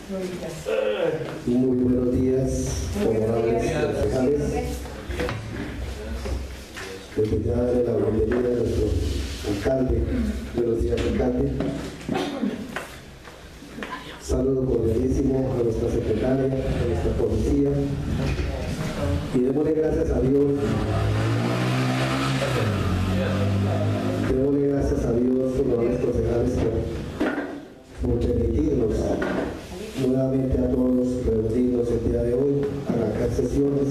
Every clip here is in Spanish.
Muy buenos días, honorables concejales. Desde ya darle la bienvenida a nuestro alcalde. Buenos días, alcalde. Saludo cordialísimo a nuestra secretaria, a nuestra policía. Y démosle gracias a Dios. Démosle gracias a Dios, honorables concejales, por permitirnos nuevamente a todos reunirnos el día de hoy, arrancar sesiones.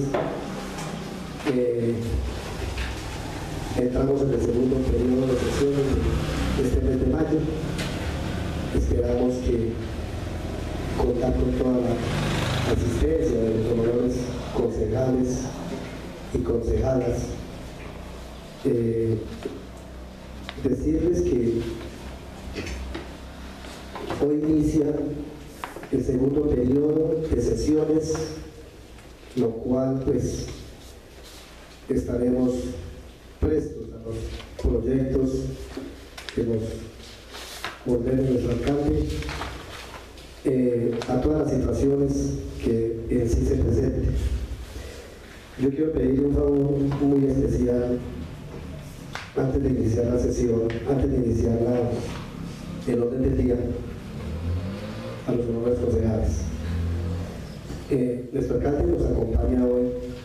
Entramos en el segundo periodo de sesiones de este mes de mayo. Esperamos que contar con toda la asistencia de los honorables concejales y concejalas. Decirles que hoy inicia el segundo periodo de sesiones, lo cual pues estaremos prestos a los proyectos que nos ordene nuestro alcalde, a todas las situaciones que en sí se presenten. Yo quiero pedir un favor muy especial antes de iniciar la sesión, antes de iniciar el orden del día, a los honorables concejales. Nuestro alcalde nos acompaña hoy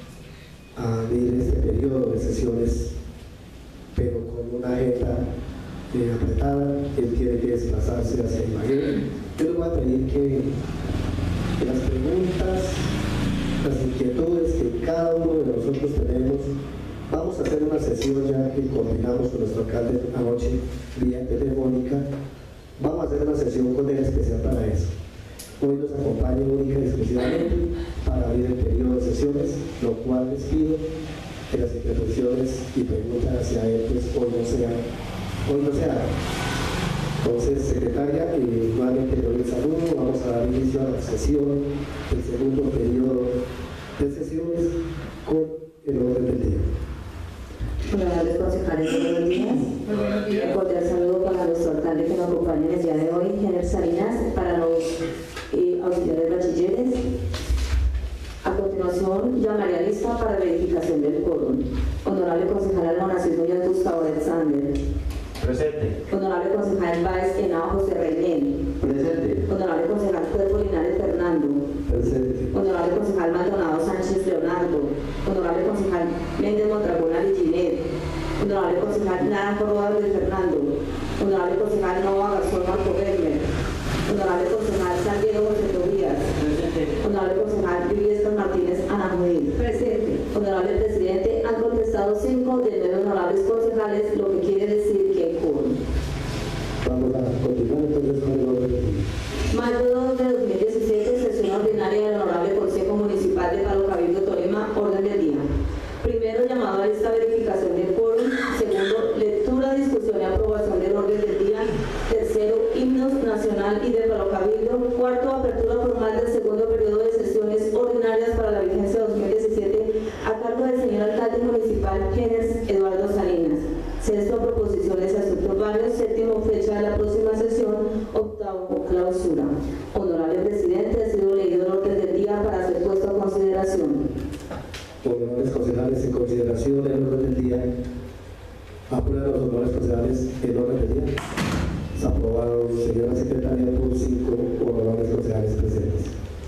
a vivir este periodo de sesiones, pero con una agenda apretada. Él tiene que desplazarse hacia Ibagué. Yo les voy a pedir que las preguntas, las inquietudes que cada uno de nosotros tenemos, vamos a hacer una sesión ya que coordinamos con nuestro alcalde anoche vía telefónica. Vamos a hacer una sesión con él especial para eso. Hoy nos acompaña única y exclusivamente para abrir el periodo de sesiones, lo cual les pido que las intervenciones y preguntas hacia él pues hoy no se hagan. Entonces, secretaria, nuevamente le doy el saludo. Vamos a dar inicio a la sesión, el segundo periodo de sesiones con el orden del día. Honorables concejales, buenos días. Un cordial saludo para nuestro alcalde que nos acompaña en el día de hoy, General Salinas, para los auxiliares bachilleres. A continuación, llamaría lista para verificación del quórum. Honorable concejal Almonacid Núñez Gustavo Alexander. Presente. Honorable concejal Báez Henao José Reynel. Presente. Honorable concejal Cuervo Linares Fernando. Presente. Honorable concejal Maldonado Sánchez Leonardo. Honorable concejal Méndez Mondragón Ariginet. Honorable concejal Naranjo Rodas de Fernando. Honorable concejal Nova Garzón Marco Bermer. Honorable concejal San Diego José Tobías. Honorable concejal Viviesca Martínez Ana Judith. Presente. Honorable presidente, han contestado 5 de 9 honorables concejales, lo que quiere decir que hay quórum. Vamos a continuar entonces con el orden del día. Mayo 2 de 2017, sesión ordinaria del Honorable Consejo Municipal de Palo Cabildo Tolima, orden del día. Primero, llamado a lista verificación del quórum. Segundo, lectura, discusión y aprobación del orden del día. Tercero, himnos nacional y de Palo Cabildo. Cuarto, apertura formal del segundo periodo de sesiones ordinarias para la vigencia 2017 a cargo del señor alcalde municipal General Eduardo Salinas. Sexto, proposiciones y asuntos varios. Séptimo, fecha de la próxima sesión. Octavo, clausura. Honorable presidente, ha sido leído el orden del día para ser puesto a consideración. Honorables concejales, en consideración del orden del día, aprueban los honorables concejales el orden del día. Es aprobado, señora secretaria, por 5 honorables concejales presentes.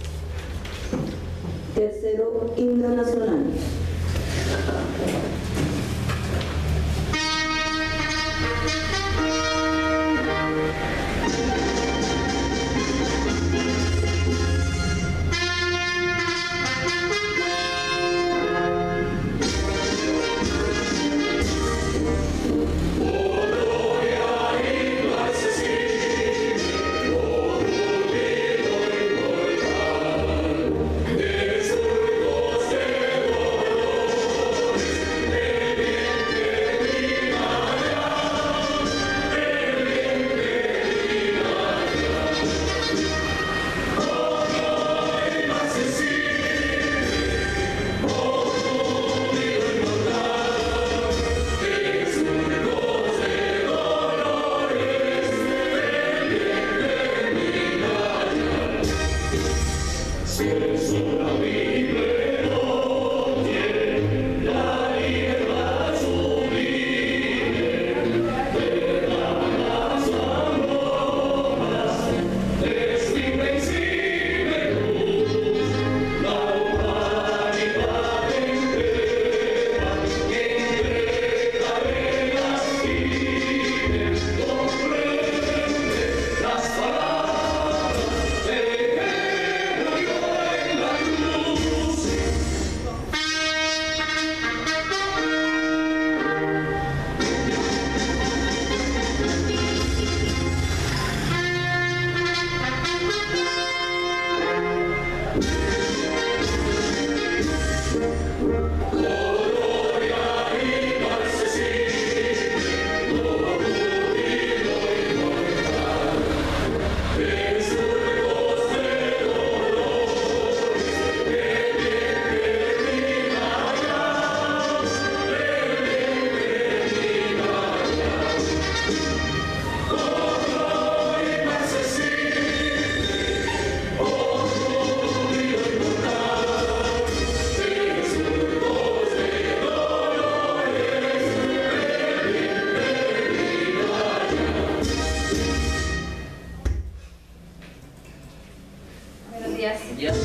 Tercero, himno nacional. Gloria in excelsis días.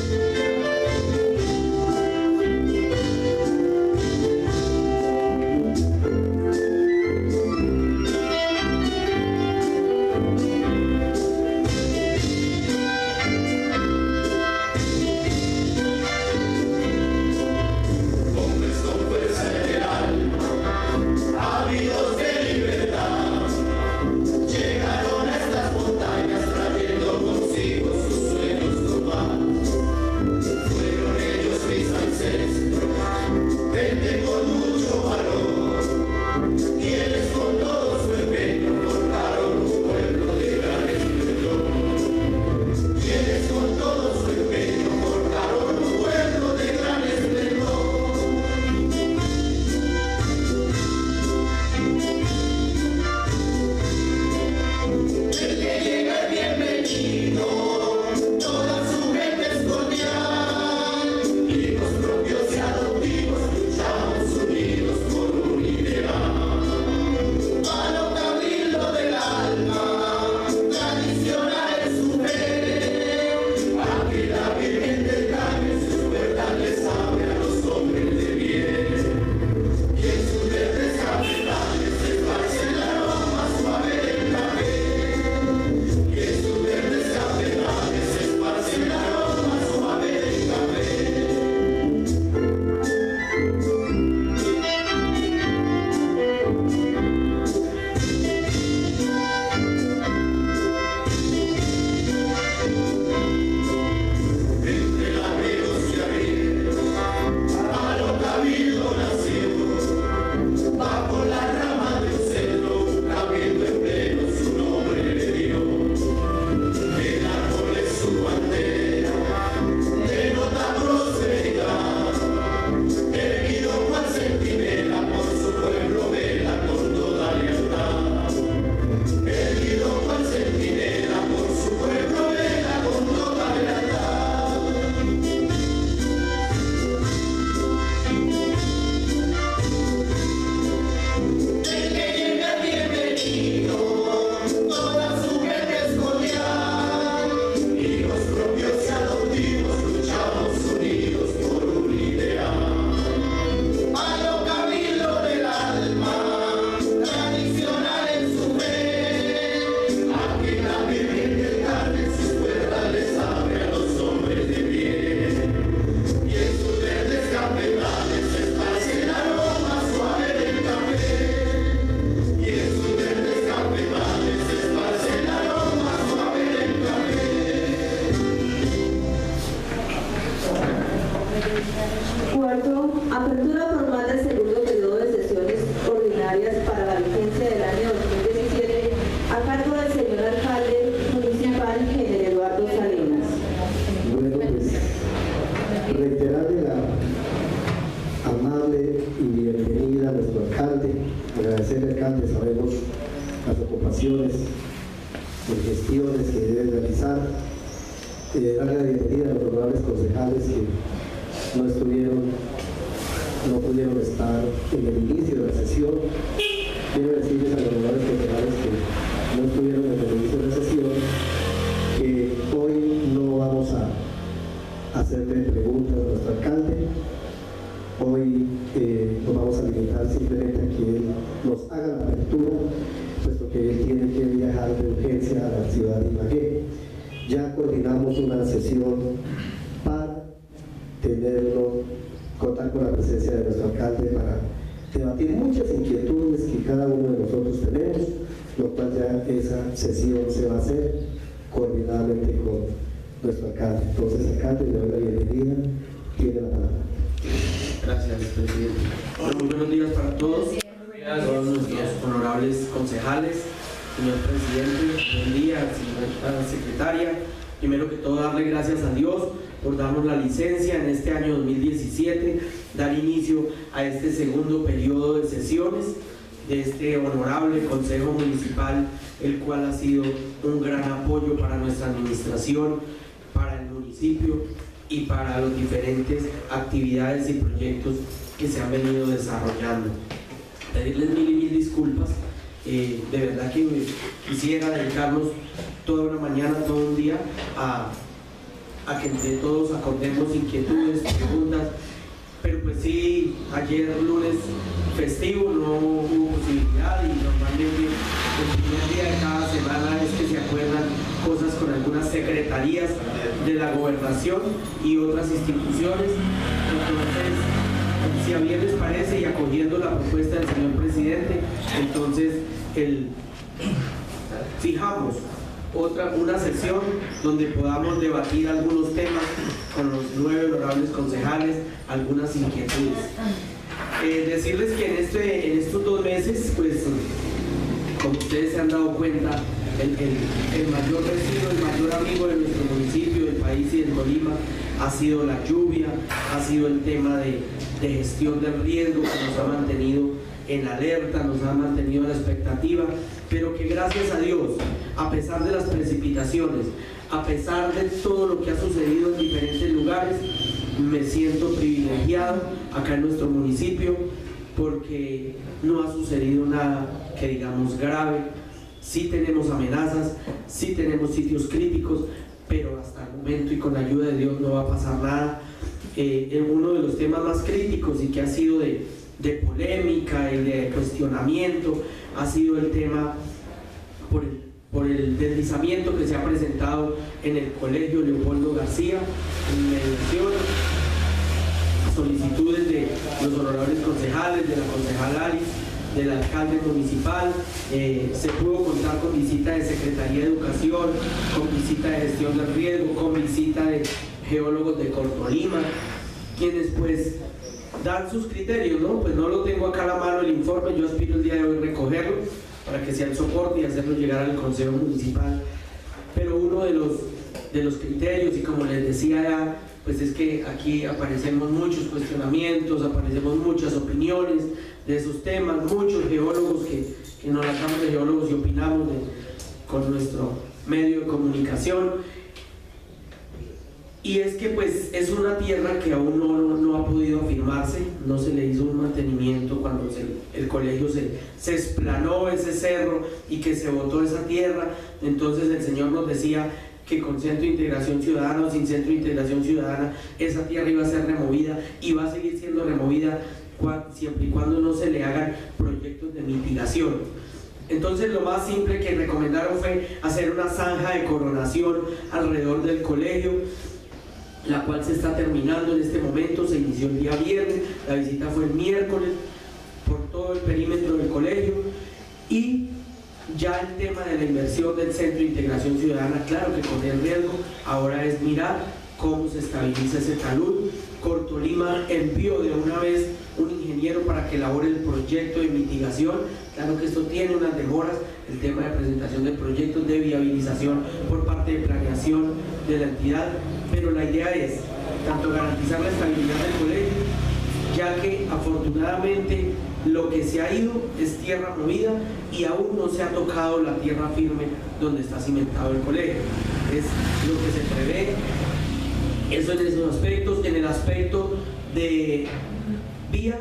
Cuarto, apertura formal del segundo periodo de sesiones ordinarias para la vigencia del año 2017 a cargo del señor alcalde municipal, General Eduardo Salinas. Bueno, pues reiterarle la amable y bienvenida a nuestro alcalde, agradecerle al alcalde, sabemos las ocupaciones, las gestiones que debe realizar, darle la bienvenida a los honorables concejales que no pudieron estar en el inicio de la sesión. Quiero decirles a los honorables concejales que no estuvieron en el inicio de la sesión que hoy no vamos a hacerle preguntas a nuestro alcalde. Hoy nos vamos a limitar simplemente a que él nos haga la apertura, puesto que él tiene que viajar de urgencia a la ciudad de Ibagué. Ya coordinamos una sesión para contar con la presencia de nuestro alcalde para debatir muchas inquietudes que cada uno de nosotros tenemos, lo cual ya esa sesión se va a hacer coordinadamente con nuestro alcalde. Entonces, alcalde, le doy la bienvenida, tiene la palabra. Gracias, presidente. Bueno, muy buenos días para todos, todos nuestros honorables concejales, señor presidente, buen día, señora secretaria. Primero que todo, darle gracias a Dios por darnos la licencia en este año 2017, dar inicio a este segundo periodo de sesiones de este honorable Consejo Municipal, el cual ha sido un gran apoyo para nuestra administración, para el municipio y para las diferentes actividades y proyectos que se han venido desarrollando. Pedirles mil disculpas, de verdad que quisiera dedicarnos toda una mañana, todo un día a a que entre todos acordemos inquietudes, preguntas, pero pues sí, ayer lunes festivo no hubo posibilidad y normalmente el primer día de cada semana es que se acuerdan cosas con algunas secretarías de la gobernación y otras instituciones. Entonces, si a bien les parece y acogiendo la propuesta del señor presidente, entonces fijamos una sesión donde podamos debatir algunos temas con los 9 honorables concejales, algunas inquietudes. Decirles que en estos 2 meses, pues, como ustedes se han dado cuenta, el mayor vecino, el mayor amigo de nuestro municipio, del país y del Tolima ha sido la lluvia, ha sido el tema de gestión del riesgo que nos ha mantenido en alerta, nos ha mantenido a la expectativa, pero que gracias a Dios, a pesar de las precipitaciones, a pesar de todo lo que ha sucedido en diferentes lugares, me siento privilegiado acá en nuestro municipio porque no ha sucedido nada que digamos grave. Sí tenemos amenazas, sí tenemos sitios críticos, pero hasta el momento y con la ayuda de Dios no va a pasar nada. Uno de los temas más críticos y que ha sido de polémica y de cuestionamiento ha sido el tema por el deslizamiento que se ha presentado en el colegio Leopoldo García, en mediación, solicitudes de los honorables concejales, de la concejal Aris, del alcalde municipal. Se pudo contar con visita de Secretaría de Educación, con visita de Gestión del Riesgo, con visita de geólogos de Cortolima, quienes pues dan sus criterios, ¿no? Pues no lo tengo acá a la mano el informe, yo aspiro el día de hoy recogerlo para que sea el soporte y hacerlo llegar al Consejo Municipal. Pero uno de los criterios, y como les decía ya, pues es que aquí aparecemos muchos cuestionamientos, aparecemos muchas opiniones de esos temas, muchos geólogos que nos lanzamos de geólogos y opinamos con nuestro medio de comunicación. Y es que pues es una tierra que aún no ha podido afirmarse, no se le hizo un mantenimiento cuando el colegio se explanó ese cerro y que se botó esa tierra. Entonces el señor nos decía que con Centro de Integración Ciudadana o sin Centro de Integración Ciudadana esa tierra iba a ser removida y va a seguir siendo removida siempre y cuando no se le hagan proyectos de mitigación. Entonces lo más simple que recomendaron fue hacer una zanja de coronación alrededor del colegio, la cual se está terminando en este momento. Se inició el día viernes, la visita fue el miércoles por todo el perímetro del colegio, y ya el tema de la inversión del Centro de Integración Ciudadana, claro que con el riesgo, ahora es mirar cómo se estabiliza ese talud. Cortolima envió de una vez un ingeniero para que elabore el proyecto de mitigación. Claro que esto tiene unas demoras, el tema de presentación de proyectos de viabilización por parte de planeación de la entidad, pero la idea es tanto garantizar la estabilidad del colegio, ya que afortunadamente lo que se ha ido es tierra movida y aún no se ha tocado la tierra firme donde está cimentado el colegio. Es lo que se prevé. Eso en esos aspectos. En el aspecto de vías,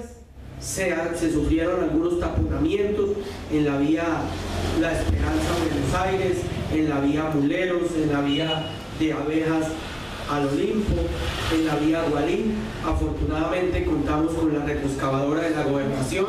se sufrieron algunos taponamientos en la vía La Esperanza Buenos Aires, en la vía Muleros, en la vía de Abejas al Olimpo, en la vía Gualín. Afortunadamente contamos con la retroexcavadora de la gobernación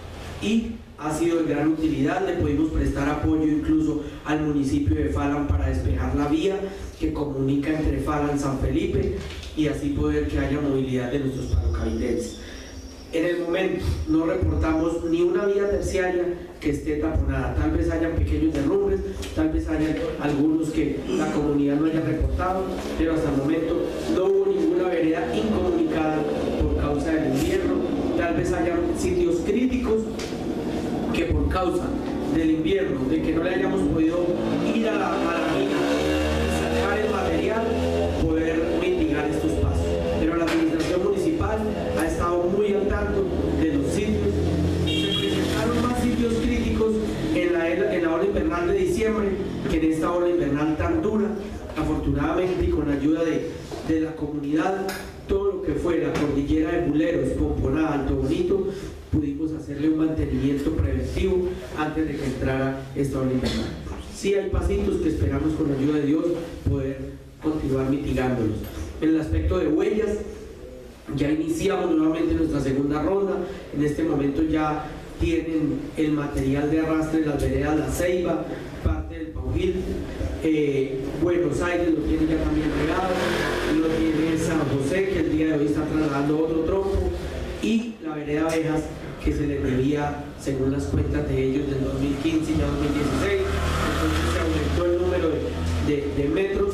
y ha sido de gran utilidad. Le pudimos prestar apoyo incluso al municipio de Falan para despejar la vía que comunica entre Falan y San Felipe y así poder que haya movilidad de nuestros parocavidenses. En el momento no reportamos ni una vía terciaria que esté taponada. Tal vez hayan pequeños derrumbes, tal vez hayan algunos que la comunidad no haya reportado, pero hasta el momento no hubo ninguna vereda incomunicada por causa del invierno. Tal vez hayan sitios críticos que por causa del invierno, de que no le hayamos podido ir a la mina, sacar el material, poder mitigar estos pasos. Pero la administración municipal ha estado muy al tanto de los sitios. Se presentaron más sitios críticos en la ola invernal de diciembre que en esta ola invernal tan dura. Afortunadamente, y con la ayuda de la comunidad, todo lo que fue la cordillera de Muleros, Pomponá, Alto Bonito, pudimos hacerle un mantenimiento preventivo antes de que entrara esta ola invernal. Sí hay pasitos que esperamos con la ayuda de Dios poder continuar. continuar mitigándolos. En el aspecto de huellas, ya iniciamos nuevamente nuestra segunda ronda. En este momento ya tienen el material de arrastre de las veredas La Ceiba, parte del Paujil, Buenos Aires lo tiene ya también regado, lo tiene San José, que el día de hoy está trasladando otro tronco, y la vereda Abejas, que se les debía, según las cuentas de ellos, del 2015 y ya 2016. Entonces se aumentó el número de metros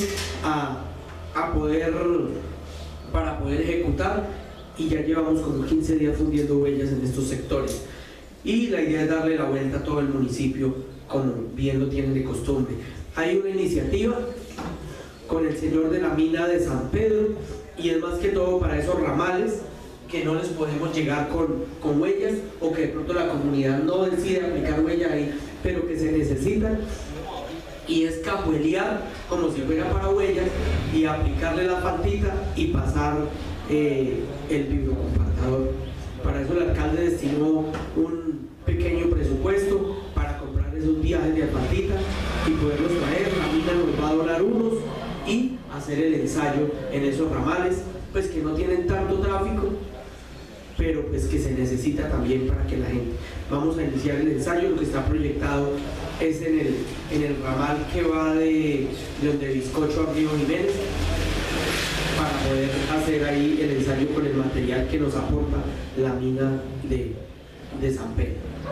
para poder ejecutar, y ya llevamos como 15 días fundiendo huellas en estos sectores. Y la idea es darle la vuelta a todo el municipio, como bien lo tienen de costumbre. Hay una iniciativa con el señor de la mina de San Pedro, y es más que todo para esos ramales que no les podemos llegar con huellas, o que de pronto la comunidad no decide aplicar huellas ahí, pero que se necesitan, y es cajuelear como si fuera para huellas y aplicarle la faltita y pasar el vibrocompactador. Para eso el alcalde destinó un pequeño presupuesto para comprar esos viajes de asfaltita y poderlos traer. La mina nos va a donar unos y hacer el ensayo en esos ramales, pues que no tienen tanto tráfico, pero pues que se necesita también para que la gente. Vamos a iniciar el ensayo. Lo que está proyectado es en el ramal que va de donde Bizcocho a Río Jiménez, para poder hacer ahí el ensayo con el material que nos aporta la mina de San Pedro.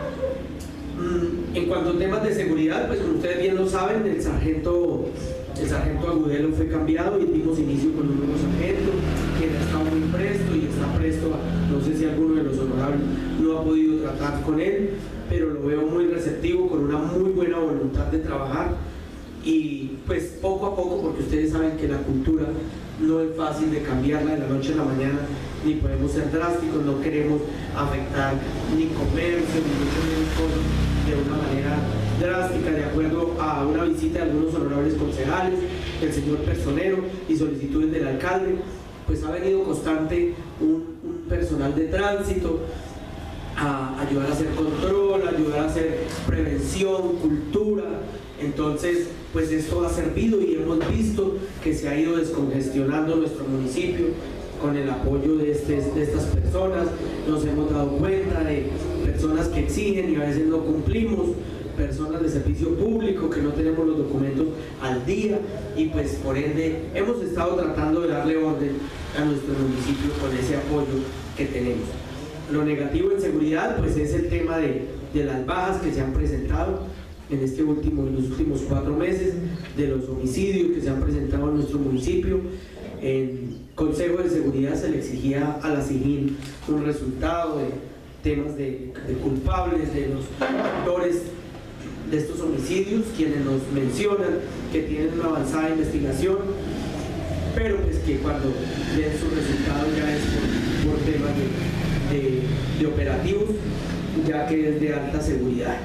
En cuanto a temas de seguridad, pues como ustedes bien lo saben, el sargento Agudelo fue cambiado y dimos inicio con un nuevo sargento, quien ha estado muy presto y está presto no sé si alguno de los honorables no ha podido tratar con él, pero lo veo muy receptivo, con una muy buena voluntad de trabajar, y pues poco a poco, porque ustedes saben que la cultura no es fácil de cambiarla de la noche a la mañana, ni podemos ser drásticos, no queremos afectar ni comercio, ni mucho menos cosas de una manera drástica, de acuerdo a una visita de algunos honorables concejales, el señor personero y solicitudes del alcalde. Pues ha venido constante un personal de tránsito a ayudar a hacer control, a ayudar a hacer prevención, cultura. Entonces pues esto ha servido, y hemos visto que se ha ido descongestionando nuestro municipio con el apoyo de estas personas. Nos hemos dado cuenta de personas que exigen y a veces no cumplimos, personas de servicio público que no tenemos los documentos al día, y pues por ende hemos estado tratando de darle orden a nuestro municipio con ese apoyo que tenemos. Lo negativo en seguridad pues es el tema de las bajas que se han presentado en los últimos 4 meses, de los homicidios que se han presentado en nuestro municipio. En Consejo de Seguridad se le exigía a la SIGIN un resultado de temas de culpables, de los autores de estos homicidios, quienes nos mencionan que tienen una avanzada investigación, pero pues que cuando den su resultado ya es por temas de operativos, ya que es de alta seguridad.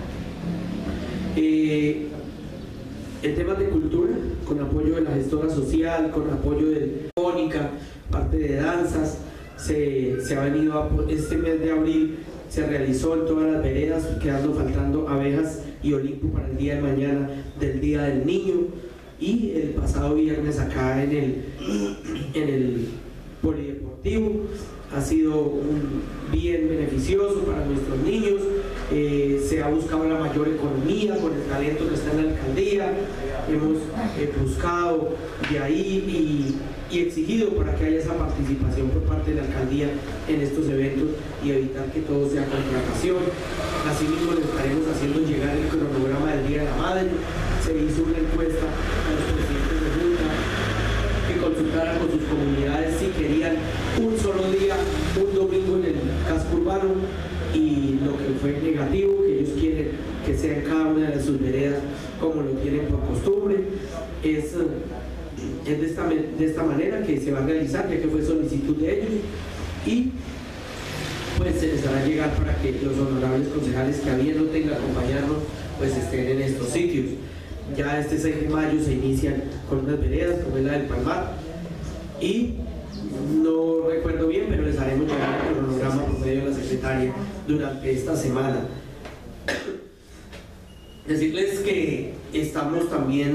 En temas de cultura, con apoyo de la gestora social, con apoyo de Fónica, parte de danzas, se ha venido este mes de abril se realizó en todas las veredas, quedando faltando Abejas y Olimpo para el día de mañana del Día del Niño, y el pasado viernes acá en el Polideportivo. Ha sido bien beneficioso para nuestros niños. Se ha buscado la mayor economía con el talento que está en la alcaldía. Hemos buscado de ahí y exigido para que haya esa participación por parte de la alcaldía en estos eventos y evitar que todo sea contratación. Asimismo, le estaremos haciendo llegar el cronograma del Día de la Madre. Se hizo una encuesta a los presidentes de junta que consultaran con sus comunidades si querían un solo día, un domingo en el casco urbano, y lo que fue negativo, que ellos quieren que sea en cada una de sus veredas como lo tienen por costumbre. Es de esta manera que se va a realizar, ya que fue solicitud de ellos, y pues se les hará llegar para que los honorables concejales que a bien no tengan acompañarnos pues estén en estos sitios. Ya este 6 de mayo se inician con unas veredas como es la del Palmar, y no recuerdo bien, pero les haremos llegar el cronograma por medio de la secretaria durante esta semana. Decirles que estamos también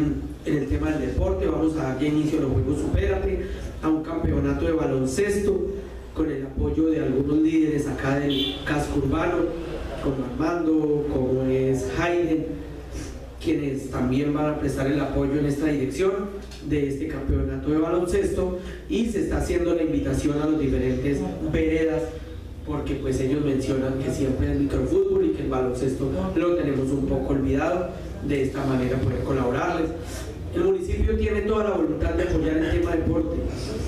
en el tema del deporte. Vamos a dar ya inicio a los Juegos Supérate, a un campeonato de baloncesto con el apoyo de algunos líderes acá del casco urbano, como Armando, como es Hayden, quienes también van a prestar el apoyo en esta dirección de este campeonato de baloncesto, y se está haciendo la invitación a los diferentes veredas, porque pues ellos mencionan que siempre es microfútbol y que el baloncesto lo tenemos un poco olvidado. De esta manera poder colaborarles. El municipio tiene toda la voluntad de apoyar el tema deporte.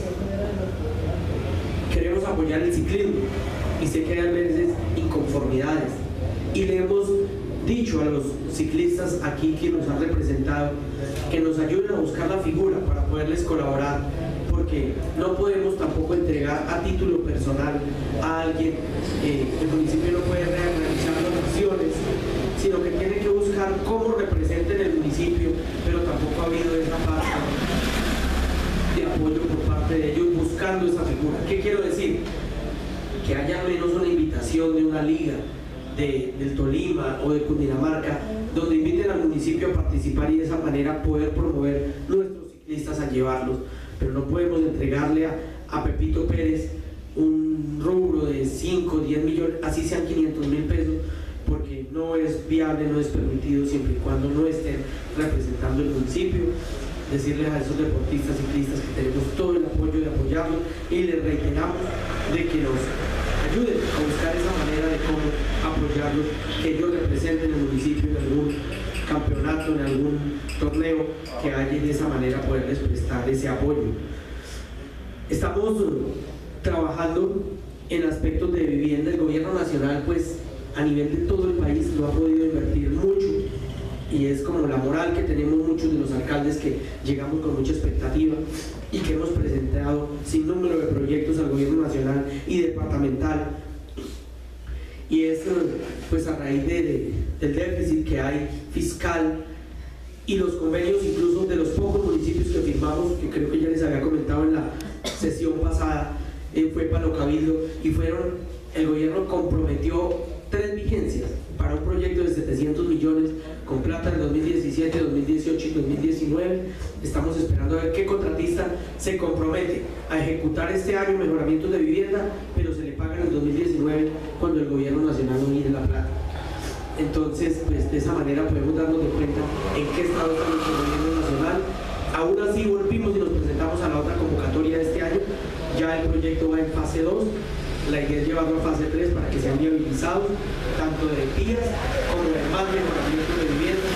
Queremos apoyar el ciclismo y sé que hay a veces inconformidades, y le hemos dicho a los ciclistas aquí que nos han representado que nos ayuden a buscar la figura para poderles colaborar, porque no podemos tampoco entregar a título personal a alguien. El municipio no puede realizar donaciones, sino que tiene que buscar cómo representen el municipio, pero tampoco ha habido esa parte de apoyo por parte de ellos buscando esa figura. ¿Qué quiero decir? Que haya al menos una invitación de una liga del Tolima o de Cundinamarca, donde inviten al municipio a participar y de esa manera poder promover nuestros ciclistas a llevarlos. Pero no podemos entregarle a Pepito Pérez un rubro de 5, 10 millones, así sean 500.000 pesos, porque no es viable, no es permitido, siempre y cuando no estén representando el municipio. Decirles a esos deportistas, ciclistas, que tenemos todo el apoyo de apoyarlos, y les reiteramos de que nos ayuden a buscar esa manera de cómo apoyarlos, que ellos representen el municipio en algún campeonato, en algún torneo que haya, y de esa manera poderles prestar ese apoyo. Estamos trabajando en aspectos de vivienda. El gobierno nacional, pues a nivel de todo el país, no ha podido invertir mucho, y es como la moral que tenemos muchos de los alcaldes, que llegamos con mucha expectativa y que hemos presentado sin número de proyectos al gobierno nacional y departamental, y es pues a raíz del déficit que hay fiscal y los convenios incluso de los pocos municipios que firmamos, que creo que ya les había comentado en la sesión pasada, fue Palo Cabildo, y el gobierno comprometió 3 vigencias para un proyecto de 700 millones con plata en 2017, 2018 y 2019. Estamos esperando a ver qué contratista se compromete a ejecutar este año mejoramientos de vivienda, pero se le pagan en 2019 cuando el gobierno nacional no mire la plata. Entonces, pues de esa manera podemos darnos de cuenta en qué estado está nuestro gobierno nacional. Aún así volvimos y nos presentamos a la otra convocatoria de este año. Ya el proyecto va en fase 2. La idea es llevarlo a fase 3 para que sean viabilizados, tanto de vías como de más mejoramiento de vivienda,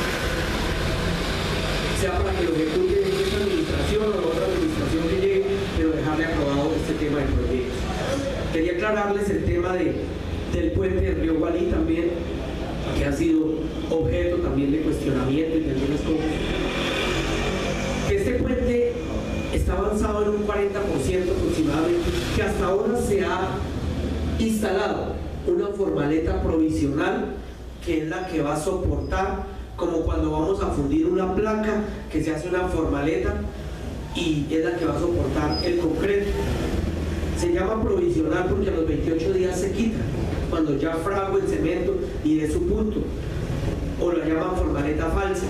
sea para que lo ejecute esta administración o otra administración que llegue, pero dejarle aprobado este tema de proyectos. Quería aclararles el tema del puente del río Gualí también, que ha sido objeto también de cuestionamiento y de algunas cosas. Que este puente está avanzado en un 40% aproximadamente, que hasta ahora se ha instalado una formaleta provisional, que es la que va a soportar, como cuando vamos a fundir una placa, que se hace una formaleta y es la que va a soportar el concreto. Se llama provisional porque a los 28 días se quita, cuando ya fragua el cemento y de su punto, o la llaman formaleta falsa.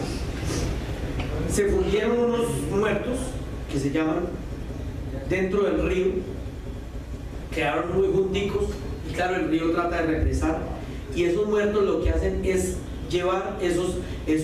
Se fundieron unos muertos, que se llaman, dentro del río, quedaron muy junticos, y claro, el río trata de represar, y esos muertos lo que hacen es llevar esos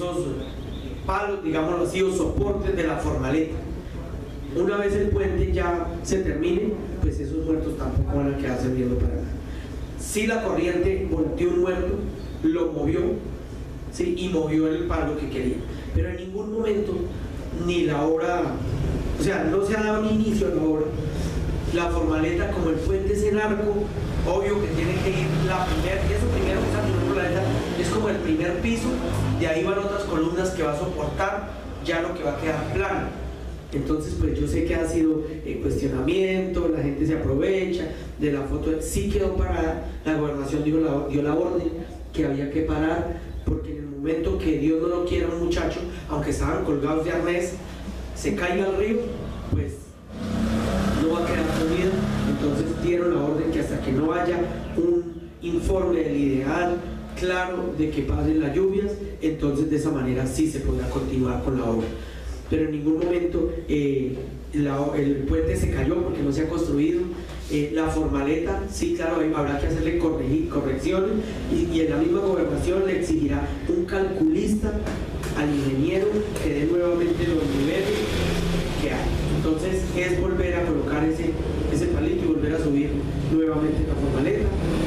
palos, digámoslo así, o soportes de la formaleta. Una vez el puente ya se termine, pues esos muertos tampoco van a quedar sirviendo para nada. Si la corriente volteó un muerto, lo movió, ¿sí? Y movió el palo que quería, pero en ningún momento ni la obra, o sea, no se ha dado ni inicio a la obra. La formaleta, como el puente es en arco, obvio que tiene que ir eso primero que esa formaleta es como el primer piso, de ahí van otras columnas que va a soportar ya lo que va a quedar plano. Entonces, pues yo sé que ha sido cuestionamiento, la gente se aprovecha de la foto, sí quedó parada, la gobernación dio la orden que había que parar, porque en el momento que Dios no lo quiera un muchacho, aunque estaban colgados de arnés, se caiga al río, pues no va a quedar comida. Entonces dieron la orden que hasta que no haya un informe del ideal claro de que pasen las lluvias, entonces de esa manera sí se podrá continuar con la obra. pero en ningún momento el puente se cayó porque no se ha construido. La formaleta, sí, claro, habrá que hacerle correcciones y en la misma gobernación le exigirá un calculista al ingeniero que dé nuevamente los niveles que hay. Entonces es volver a colocar ese palito y volver a subir nuevamente la formaleta.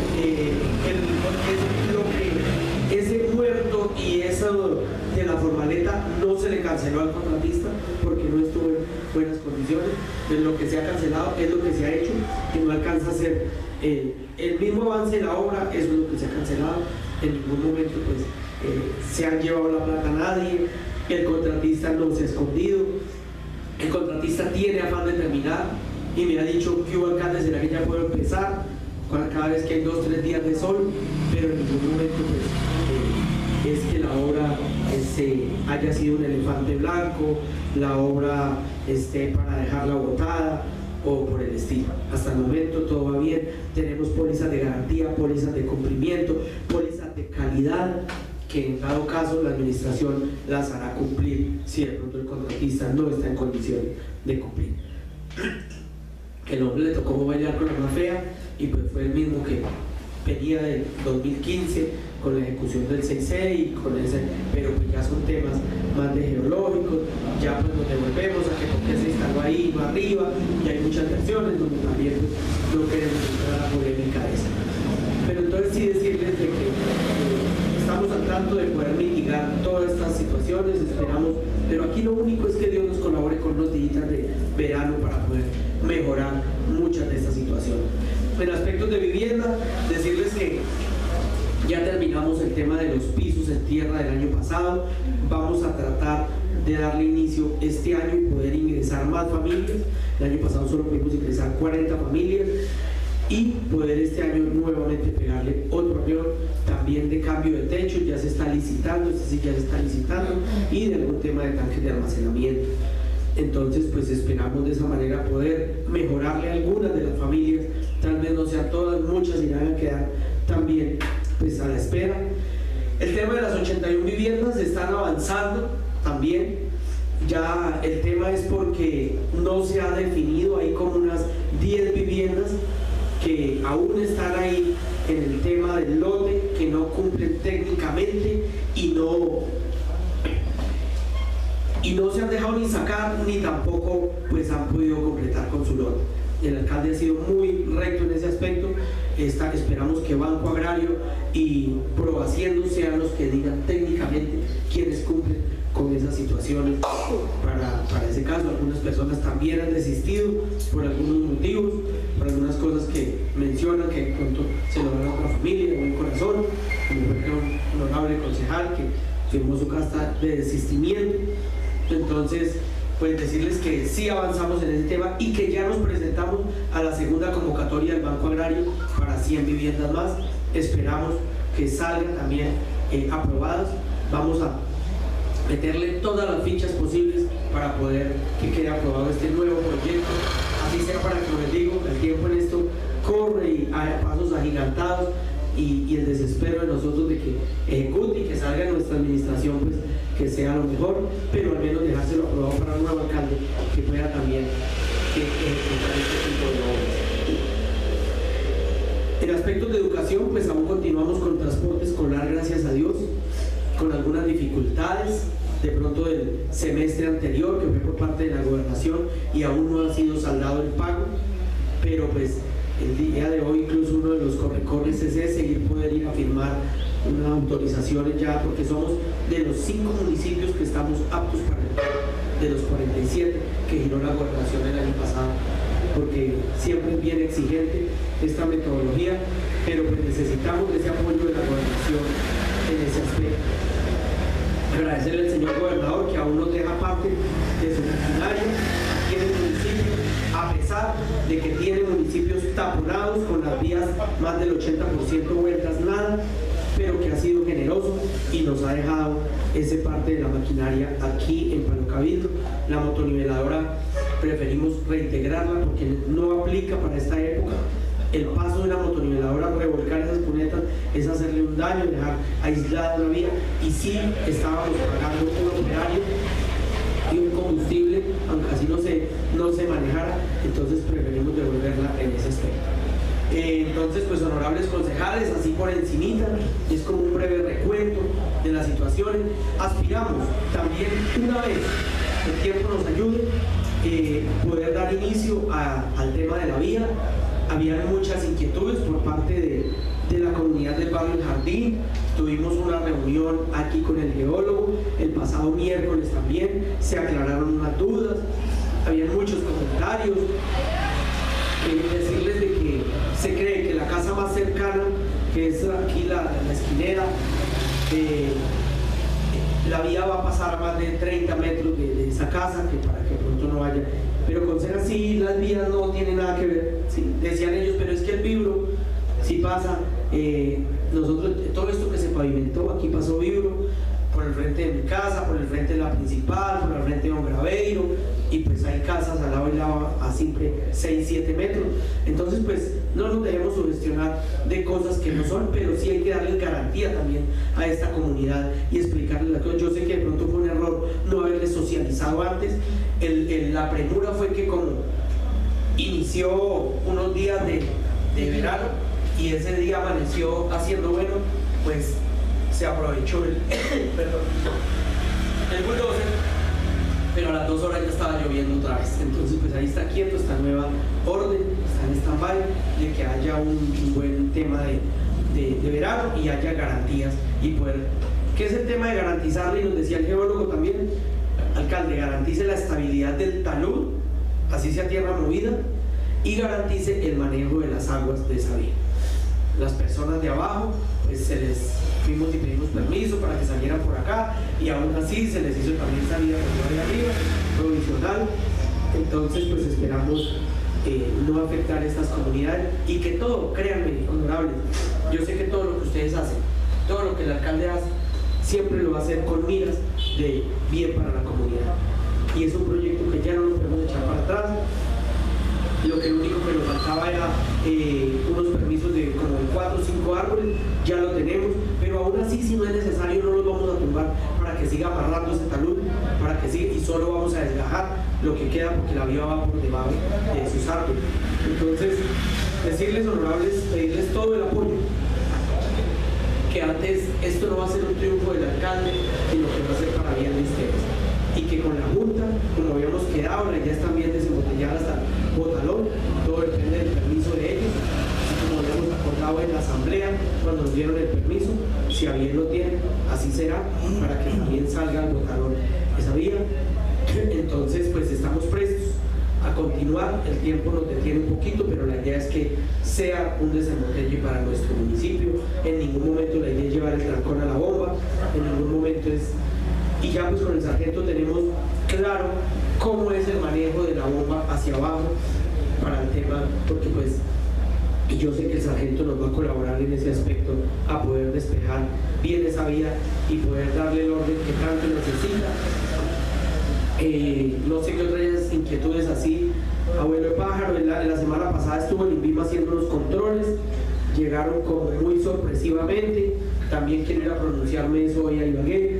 Ese muerto y eso de la formaleta no se le canceló al contratista porque no estuvo en buenas condiciones. Entonces, lo que se ha cancelado es lo que se ha hecho, que no alcanza a ser el mismo avance de la obra. Eso es lo que se ha cancelado. En ningún momento pues se han llevado la plata a nadie, el contratista no se ha escondido, el contratista tiene afán de terminar y me ha dicho que alcalde, será que ya puedo empezar cada vez que hay 2 o 3 días de sol, pero en ningún momento pues, es que la obra haya sido un elefante blanco, la obra esté para dejarla botada o por el estilo. Hasta el momento todo va bien, tenemos pólizas de garantía, pólizas de cumplimiento, pólizas de calidad, que en dado caso la administración las hará cumplir si de pronto el contratista no está en condiciones de cumplir. Que el hombre le tocó bailar con la más fea y pues fue el mismo que venía del 2015 con la ejecución del 6C y con ese, pero pues ya son temas más de geológicos, ya pues nos devolvemos a que porque se instaló ahí no arriba y hay muchas versiones donde también pues, no queremos entrar a la polémica esa. Pero entonces sí decirles de que estamos tratando de poder mitigar todas estas situaciones, esperamos, pero aquí lo único es que Dios nos colabore con los días de verano para poder mejorar muchas de estas situaciones. En aspectos de vivienda, decirles que ya terminamos el tema de los pisos en tierra del año pasado, vamos a tratar de darle inicio este año y poder ingresar más familias. El año pasado solo pudimos ingresar 40 familias y poder este año nuevamente pegarle otro avión también de cambio de techo, ya se está licitando, este sí ya se está licitando, y de algún tema de tanques de almacenamiento. Entonces pues esperamos de esa manera poder mejorarle a algunas de las familias, tal vez no sean todas, muchas irán a quedar también pues a la espera. El tema de las 81 viviendas están avanzando también, ya el tema es porque no se ha definido, hay como unas 10 viviendas que aún están ahí en el tema del lote, que no cumplen técnicamente y no se han dejado ni sacar ni tampoco pues han podido completar con su lote. El alcalde ha sido muy recto en ese aspecto. Esperamos que Banco Agrario y Prohaciendo sean los que digan técnicamente quiénes cumplen con esas situaciones para ese caso. Algunas personas también han desistido por algunos motivos, por algunas cosas que mencionan que de pronto se lo dan a otra familia de buen corazón, como fue un honorable concejal que firmó su carta de desistimiento. Entonces pues decirles que sí avanzamos en ese tema y que ya nos presentamos a la segunda convocatoria del Banco Agrario para 100 viviendas más. Esperamos que salgan también aprobadas. Vamos a meterle todas las fichas posibles para poder que quede aprobado este nuevo proyecto, así sea para que, como les digo, el tiempo en esto corre y hay pasos agigantados y el desespero de nosotros de que ejecute y que salga en nuestra administración pues que sea lo mejor, pero al menos dejárselo aprobado para un nuevo alcalde que pueda también ejecutar este tipo de obras. En aspectos de educación pues aún continuamos con transporte escolar, gracias a Dios, con algunas dificultades de pronto del semestre anterior que fue por parte de la gobernación y aún no ha sido saldado el pago, pero pues el día de hoy incluso uno de los corre-corres es poder ir a firmar unas autorizaciones ya, porque somos de los 5 municipios que estamos aptos para el pago, de los 47 que giró la gobernación el año pasado, porque siempre es bien exigente esta metodología, pero pues necesitamos ese apoyo de la gobernación en ese aspecto. Agradecerle al señor gobernador que aún nos deja parte de su maquinaria aquí en el municipio, a pesar de que tiene municipios taponados con las vías más del 80% vueltas nada, pero que ha sido generoso y nos ha dejado esa parte de la maquinaria aquí en Palo Cabildo. La motoniveladora preferimos reintegrarla porque no aplica para esta época. El paso de una motoniveladora, revolcar esas cunetas, es hacerle un daño, dejar aislada la vía, y sí estábamos pagando un operario y un combustible, aunque así no se manejara, entonces preferimos devolverla en ese aspecto. Entonces, pues honorables concejales, así por encimita, es como un breve recuento de las situaciones. Aspiramos también, una vez el tiempo nos ayude, poder dar inicio al tema de la vía. Había muchas inquietudes por parte de la comunidad del barrio El Jardín. Tuvimos una reunión aquí con el geólogo el pasado miércoles también, se aclararon unas dudas, había muchos comentarios. Decirles de que se cree que la casa más cercana, que es aquí la esquinera, la vía va a pasar a más de 30 metros de esa casa, que para que pronto no vaya. Pero con ser así, las vías no tienen nada que ver, ¿sí? Decían ellos, pero es que el vibro sí pasa. Nosotros, todo esto que se pavimentó, aquí pasó vibro por el frente de mi casa, por el frente de la principal, por el frente de Don Graveiro, y pues hay casas al lado y lado a siempre 6-7 metros. Entonces pues no nos debemos sugestionar de cosas que no son, pero sí hay que darles garantía también a esta comunidad y explicarles las cosas. Yo sé que de pronto fue un error no haberles socializado antes. La premura fue que como inició unos días de verano y ese día amaneció haciendo bueno, pues se aprovechó el bulldozer, pero a las 2 horas ya estaba lloviendo otra vez. Entonces pues ahí está quieto esta nueva orden, está en stand-by, de que haya un buen tema de verano y haya garantías y poder, ¿qué es el tema de garantizarle? Y nos decía el geólogo también, alcalde, garantice la estabilidad del talud, así sea tierra movida, y garantice el manejo de las aguas de esa vía. Las personas de abajo, pues fuimos y pedimos permiso para que salieran por acá, y aún así se les hizo también salida por ahí arriba, provisional. Entonces pues esperamos no afectar a estas comunidades y que todo, créanme, honorables, yo sé que todo lo que ustedes hacen, todo lo que el alcalde hace, siempre lo va a hacer con miras de bien para la comunidad, y es un proyecto que ya no lo podemos echar para atrás. Lo único que nos faltaba era unos permisos de como 4 o 5 árboles, ya lo tenemos, pero aún así, si no es necesario, no los vamos a tumbar para que siga amarrando ese talud, para que siga, y solo vamos a desgajar lo que queda porque la vía va por debajo de sus árboles. Entonces, decirles, honorables, pedirles todo el apoyo, que antes esto no va a ser un triunfo del alcalde, sino que va a ser para bien de ustedes. Y que con la Junta, como habíamos quedado, la idea es también desembotellar hasta Botalón, todo depende del permiso de ellos, así como habíamos acordado en la asamblea cuando nos dieron el permiso, si a bien lo tienen, así será, para que también salga el Botalón esa vía. Entonces pues estamos prestos a continuar, el tiempo nos detiene un poquito, pero la idea es que sea un desembotelle para nuestro municipio. En ningún momento la idea es llevar el trancón a la bomba, en ningún momento es. Y ya pues con el sargento tenemos claro cómo es el manejo de la bomba hacia abajo para el tema, porque pues yo sé que el sargento nos va a colaborar en ese aspecto a poder despejar bien esa vía y poder darle el orden que tanto necesita. No sé qué otras inquietudes así. Abuelo de pájaro, la semana pasada estuvo el INVIMA haciendo los controles, llegaron como muy sorpresivamente. También quiero ir a pronunciarme eso hoy a Ibagué.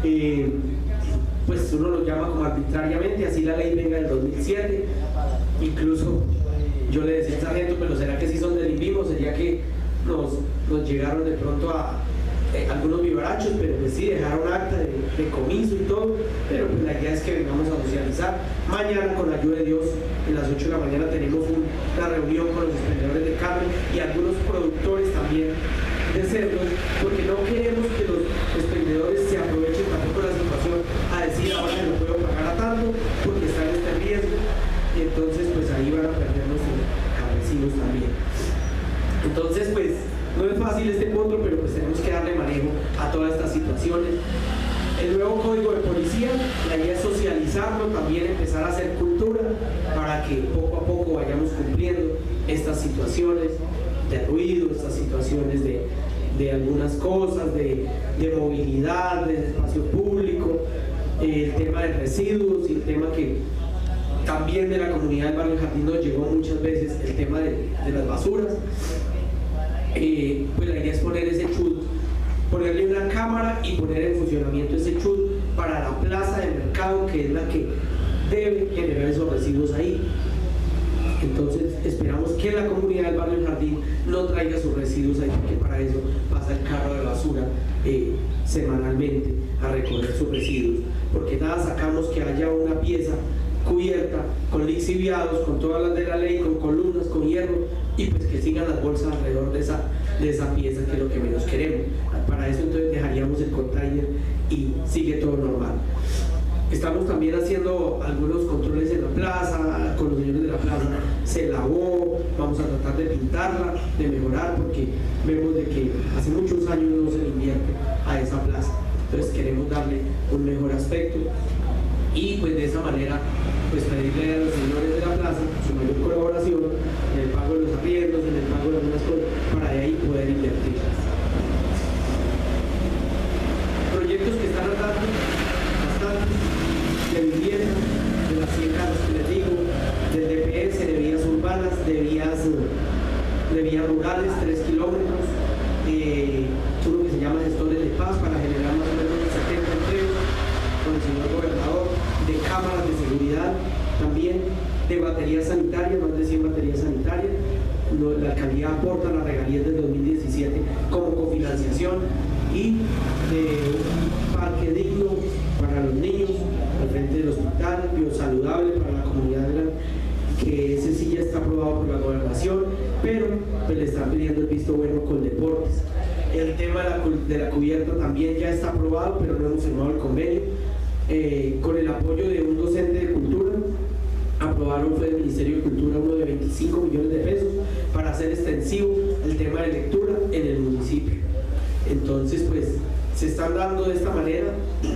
Pues uno lo llama como arbitrariamente, así la ley venga del 2007. Incluso yo le decía al sargento, pero ¿será que sí son del INVIMA? ¿Sería que nos llegaron de pronto a algunos vivarachos? Pero pues sí, dejaron acta de comiso y todo, pero pues la idea es que vengamos a socializar. Mañana, con la ayuda de Dios, en las 8 de la mañana tenemos una reunión con los expendedores de carne y algunos productores también de cerdos, porque no queremos que los expendedores se aprovechen tampoco la situación a decir ahora me lo puedo pagar a tanto porque está en este riesgo, y entonces pues ahí van a perder nuestros campesinos también. Entonces pues no es fácil este punto, pero pues tenemos que darle manejo a todas estas situaciones. El nuevo código de policía, la idea es socializarlo, también empezar a hacer cultura para que poco a poco vayamos cumpliendo estas situaciones de ruido, estas situaciones de algunas cosas, de movilidad, de espacio público, el tema de residuos y el tema que también de la comunidad del barrio El Jardín nos llegó muchas veces, el tema de las basuras. Pues la idea es poner ese chut, ponerle una cámara y poner en funcionamiento ese chut para la plaza de mercado, que es la que debe generar esos residuos ahí. Entonces esperamos que la comunidad del barrio El Jardín no traiga sus residuos ahí, porque para eso pasa el carro de basura semanalmente a recoger sus residuos, porque nada sacamos que haya una pieza cubierta con lixiviados, con todas las de la ley, con columnas, con hierro, y pues que sigan las bolsas alrededor de esa pieza, que es lo que menos queremos. Para eso entonces dejaríamos el container y sigue todo normal. Estamos también haciendo algunos controles en la plaza, con los señores de la plaza. Se lavó, vamos a tratar de pintarla, de mejorar, porque vemos de que hace muchos años no se le invierte a esa plaza. Entonces queremos darle un mejor aspecto y pues de esa manera pues pedirle a los señores de la plaza su mayor colaboración en el pago de los arriendos, en el pago de algunas cosas, para de ahí poder invertir. Proyectos que están andando bastante, de vivienda, de las 100 casas que les digo, del DPS, de vías urbanas, de vías rurales, 3 kilómetros, uno que se llama Gestores de Paz, para generar más o menos 70 empleos con el señor gobernador, de cámaras de seguridad también, de baterías sanitarias, más de 100 baterías sanitarias. La alcaldía aporta las regalías del 2017 como cofinanciación, y de un parque digno para los niños al frente del hospital, biosaludable para la comunidad, que ese sí ya está aprobado por la gobernación, pero pues le están pidiendo el visto bueno con deportes. El tema de la cubierta también ya está aprobado, pero no hemos firmado el convenio. Con el apoyo de un docente de cultura, aprobaron, fue del Ministerio de Cultura, uno de 25 millones de pesos para hacer extensivo el tema de lectura en el municipio. Entonces pues se están dando de esta manera.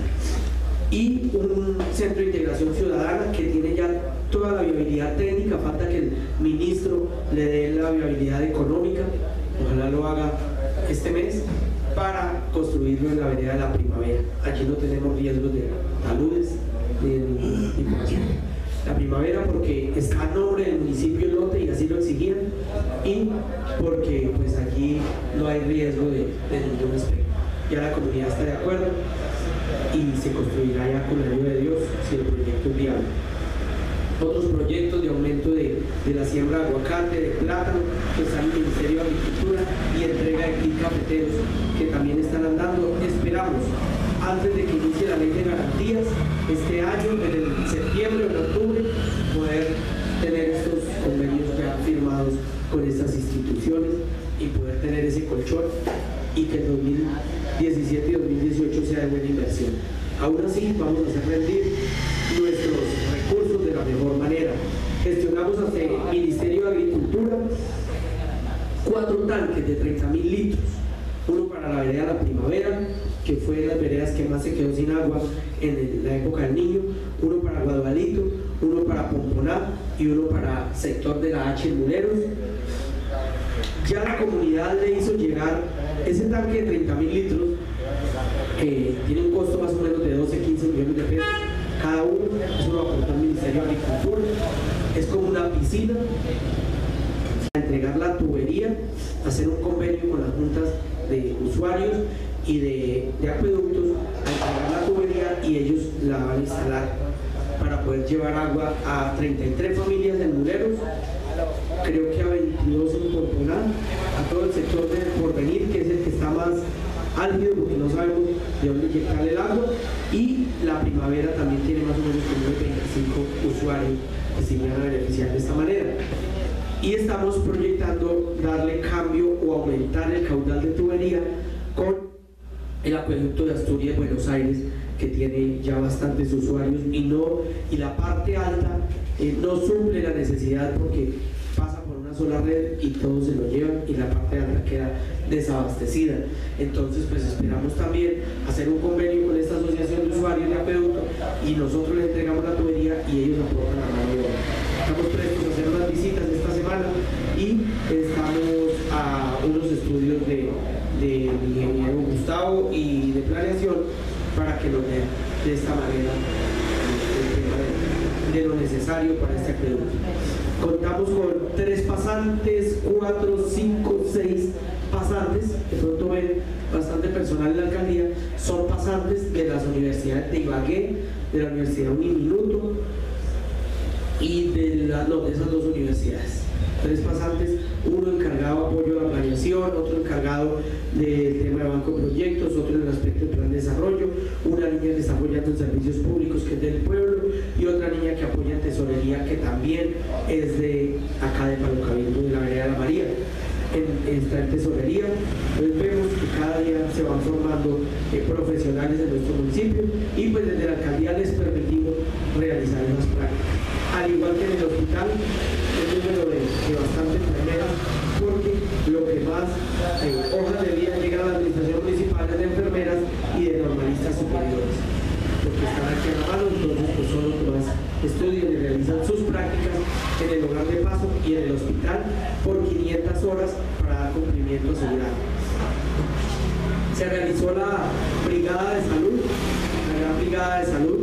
Y un centro de integración ciudadana que tiene ya toda la viabilidad técnica, falta que el ministro le dé la viabilidad económica, ojalá lo haga este mes, para construirlo en la vereda de la Primavera. Allí no tenemos riesgos de taludes ni de ningún tipo de asunto. La Primavera porque está a nombre del municipio el lote y así lo exigían, y porque pues allí no hay riesgo de ningún aspecto. Ya la comunidad está de acuerdo y se construirá ya con la ayuda de Dios si el proyecto es viable. Otros proyectos de aumento de la siembra de aguacate, de plátano, que está en el Ministerio de Agricultura, y entrega de kit cafeteros, que también están andando. Esperamos, antes de que inicie la ley de garantías, este año, en septiembre o en octubre, poder tener estos convenios ya firmados con estas instituciones y poder tener ese colchón, y que el 2017 y 2018 sea de buena inversión. Aún así, vamos a hacer rendir nuestros recursos de la mejor manera. Gestionamos hacia el Ministerio de Agricultura 4 tanques de 30.000 litros, uno para la vereda La Primavera, que fue de las veredas que más se quedó sin agua en la época del Niño, uno para Guadualito, uno para Pomponá y uno para sector de la H en Muleros. Ya la comunidad le hizo llegar ese tanque de 30.000 litros, que tiene un costo más o menos de 12-15 millones de pesos cada uno. Eso lo aportó el Ministerio de Agricultura. Es como una piscina. A entregar la tubería, hacer un convenio con las juntas de usuarios y de acueductos, a entregar la tubería, y ellos la van a instalar para poder llevar agua a 33 familias en Muleros, creo que a 22 en Pomponá, a todo el sector del Porvenir, que es el que está más álgido porque no sabemos de dónde inyectar el agua, y la Primavera también tiene más o menos como 25 usuarios que se van a beneficiar de esta manera. Y estamos proyectando darle cambio o aumentar el caudal de tubería con el acueducto de Asturias Buenos Aires, que tiene ya bastantes usuarios, y la parte alta no suple la necesidad porque pasa por una sola red y todos se lo llevan, y la parte alta queda desabastecida. Entonces pues esperamos también hacer un convenio con esta asociación de usuarios de acueducto, y nosotros le entregamos la tubería y ellos aportan la mano de obra. Estamos prestos a hacer unas visitas esta semana, y estamos a unos estudios de ingeniero Gustavo y de planeación para que nos den de esta manera de lo necesario para este acueducto. Contamos con 3 pasantes, 4, 5, 6 pasantes, de pronto ven bastante personal en la alcaldía, son pasantes de las universidades de Ibagué, de la Universidad Uniminuto y de esas dos universidades. 3 pasantes, uno encargado de apoyo a la planeación, otro encargado del tema de banco de proyectos, otro en el aspecto del plan de desarrollo, una niña que está apoyando en servicios públicos que es del pueblo y otra niña que apoya en tesorería que también es de acá de Palo Cabildo, de la vereda de la María. Está en tesorería. Entonces vemos que cada día se van formando profesionales en nuestro municipio y pues desde la alcaldía les permitimos realizar esas prácticas. Al igual que en el hospital, el número de bastantes enfermeras, porque lo que más hojas de vida llega a la administración municipal es de enfermeras y de normalistas superiores, porque están aquí a la mano, entonces pues son los que más estudian y realizan sus prácticas en el hogar de paso y en el hospital por 500 horas para dar cumplimiento asegurado. Se realizó la brigada de salud, la gran brigada de salud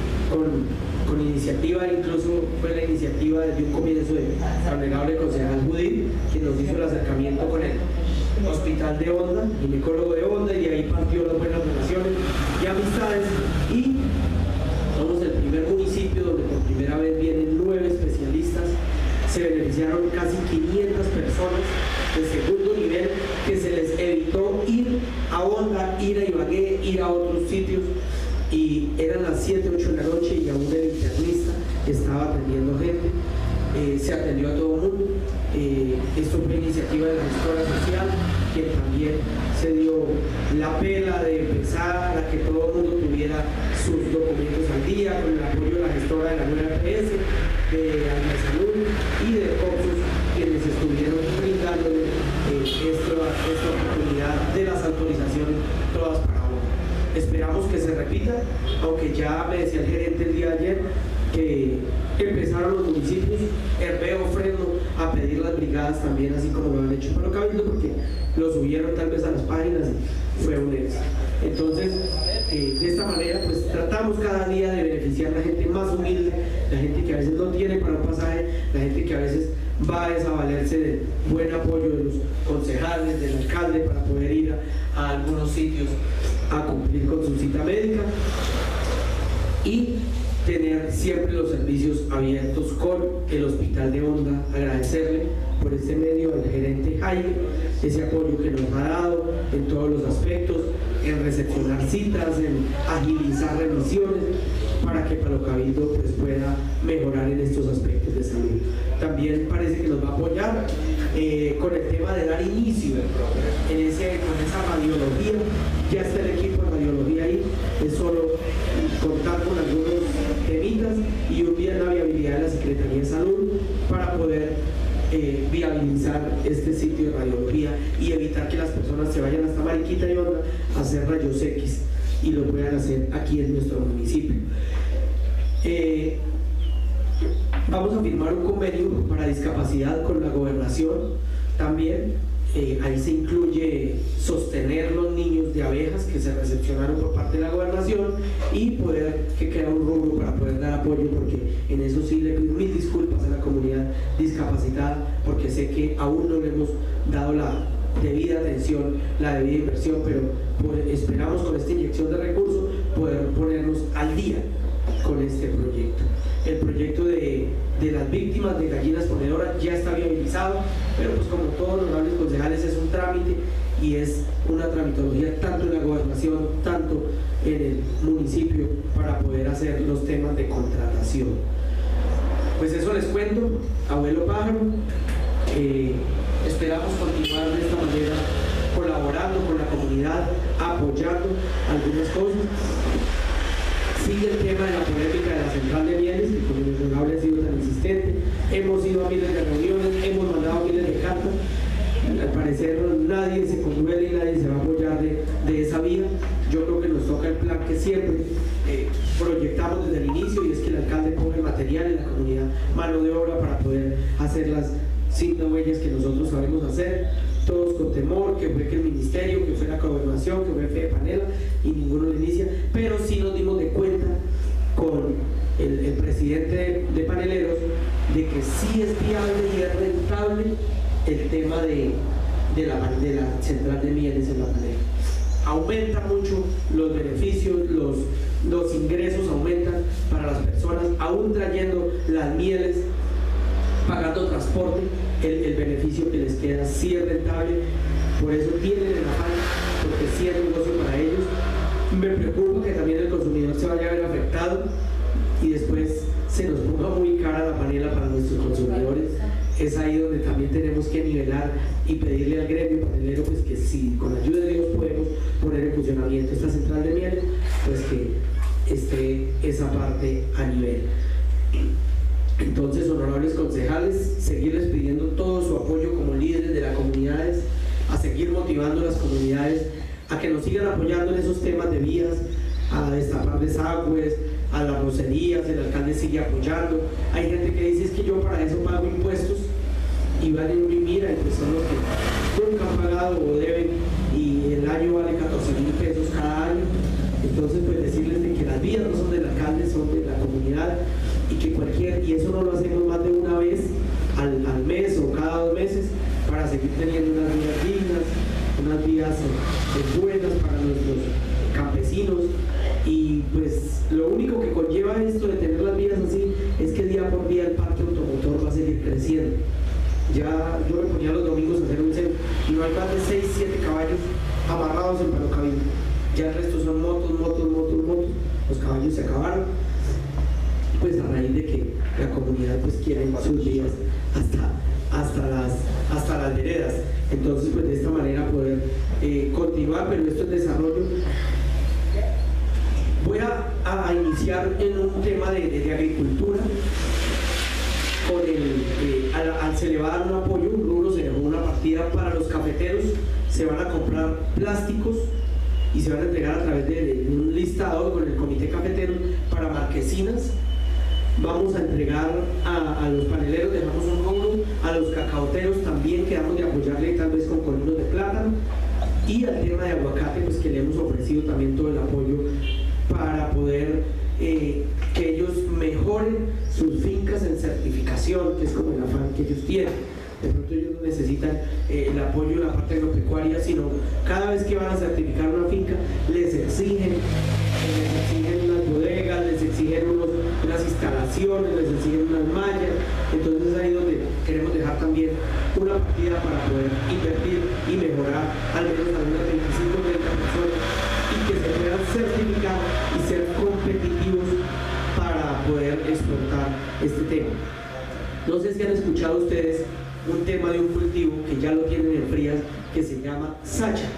con iniciativa, incluso fue la iniciativa desde un comienzo de la honorable concejal Judith, quien nos hizo el acercamiento con el hospital de Honda, ginecólogo de Honda, y de ahí partió las buenas relaciones y amistades, y somos el primer municipio donde por primera vez vienen 9 especialistas. Se beneficiaron casi 500 personas de segundo nivel que se les evitó ir a Honda, ir a Ibagué, ir a otros sitios, y eran las 7, 8 de la noche y aún el internista estaba atendiendo gente. Se atendió a todo el mundo. Esto fue iniciativa de la gestora social, quien también se dio la pela de empezar a que todo el mundo tuviera sus documentos al día, con el apoyo de la gestora de la nueva EPS, de la salud y de COPSUS, quienes estuvieron brindándole esta oportunidad de las autorizaciones todas para ahora. Esperamos que se repita, aunque ya me decía el gerente el día de ayer que empezaron los municipios, Herveo, Fresno, a pedir las brigadas también, así como lo han hecho Palo Cabildo, porque lo subieron tal vez a las páginas y fue un éxito. Entonces, de esta manera, pues tratamos cada día de beneficiar a la gente más humilde, la gente que a veces no tiene para un pasaje, la gente que a veces va a desavalerse del buen apoyo de los concejales, del alcalde, para poder ir a algunos sitios a cumplir con su cita médica y tener siempre los servicios abiertos con el hospital de Honda. Agradecerle por este medio al gerente Jaime, ese apoyo que nos ha dado en todos los aspectos, en recepcionar citas, en agilizar remisiones, para que Palo Cabildo pues pueda mejorar en estos aspectos de salud. También parece que nos va a apoyar con el tema de dar inicio con esa radiología. Ya está el equipo de radiología ahí, es solo contar con algunos temitas y un día en la viabilidad de la Secretaría de Salud para poder viabilizar este sitio de radiología y evitar que las personas se vayan hasta Mariquita y Honda a hacer rayos X y lo puedan hacer aquí en nuestro municipio. Vamos a firmar un convenio para discapacidad con la gobernación también. Ahí se incluye sostener los niños de abejas que se recepcionaron por parte de la gobernación y poder que crea un rubro para poder dar apoyo, porque en eso sí le pido mil disculpas a la comunidad discapacitada, porque sé que aún no le hemos dado la debida atención, la debida inversión, pero esperamos con esta inyección de recursos poder ponernos al día con este proyecto. El proyecto de las víctimas de gallinas ponedoras ya está viabilizado, pero pues como todos los honorables concejales es un trámite y es una tramitología tanto en la gobernación, tanto en el municipio, para poder hacer los temas de contratación. Pues eso les cuento, abuelo pájaro. Esperamos continuar de esta manera, colaborando con la comunidad, apoyando algunas cosas. Sigue el tema de la polémica de la central de bienes, que como el honorable ha sido tan insistente. Hemos ido a miles de reuniones, hemos mandado miles de cartas. Al parecer nadie se conmueve y nadie se va a apoyar de esa vía. Yo creo que nos toca el plan que siempre proyectamos desde el inicio, y es que el alcalde ponga el material en la comunidad, mano de obra, para poder hacer las 5 huellas que nosotros sabemos hacer, todos con temor, que fue que el ministerio, que fue la gobernación, que fue Fe de Panela, y ninguno lo inicia, pero sí nos dimos de cuenta con el presidente de Paneleros de que sí es viable y es rentable el tema de de la central de mieles en La Panela. Aumenta mucho los beneficios, los ingresos aumentan para las personas, aún trayendo las mieles, pagando transporte, el beneficio que les queda sí es rentable, por eso tienen el afán, porque sí es negocio para ellos. Me preocupa que también el consumidor se vaya a ver afectado y después se nos ponga muy cara la panela para nuestros consumidores. Es ahí donde también tenemos que nivelar y pedirle al gremio panelero pues que si con la ayuda de Dios podemos poner en funcionamiento esta central de miel, pues que esté esa parte a nivel. Entonces, honorables concejales, seguirles pidiendo todo su apoyo como líderes de las comunidades, a seguir motivando a las comunidades a que nos sigan apoyando en esos temas de vías, a destapar desagües, a las rocerías. El alcalde sigue apoyando. Hay gente que dice: es que yo para eso pago impuestos, y van y mira, pues son los que nunca han pagado o deben, y el año vale 14.000 pesos cada año. Entonces, pues decirles de que las vías no son del alcalde, son de la comunidad, y eso no lo hacemos más de una vez al mes o cada 2 meses, para seguir teniendo unas vías dignas, unas vías buenas para nuestros campesinos. Y pues lo único que conlleva esto de tener las vías así es que día por día el parque automotor va a seguir creciendo. Ya yo me ponía los domingos a hacer un centro y no hay más de 6, 7 caballos amarrados en Palo Cabello. Ya el resto son motos. Los caballos se acabaron, pues a raíz de que la comunidad pues quiere sus vías hasta las veredas. Entonces, pues de esta manera poder continuar, pero esto es desarrollo. Voy a iniciar en un tema de agricultura. Se le va a dar un apoyo, un rubro, se dejó una partida para los cafeteros, se van a comprar plásticos y se van a entregar a través de un listado con el comité cafetero para marquesinas. Vamos a entregar a los paneleros, dejamos un rubro, a los cacaoteros también quedamos de apoyarle tal vez con colinos de plátano, y al tema de aguacate pues que le hemos ofrecido también todo el apoyo para poder que ellos mejoren sus fincas en certificación, que es como el afán que ellos tienen. De pronto ellos no necesitan el apoyo de la parte agropecuaria, sino cada vez que van a certificar una finca les exigen unas bodegas, les exigen unas instalaciones, les exigen unas mallas. Entonces es ahí donde queremos dejar también una partida para poder invertir y mejorar al menos algunas 25 o 30 personas, y que se puedan certificar y ser competitivos para poder exportar este tema. No sé si han escuchado ustedes un tema de un cultivo que ya lo tienen en Frías, que se llama sacha.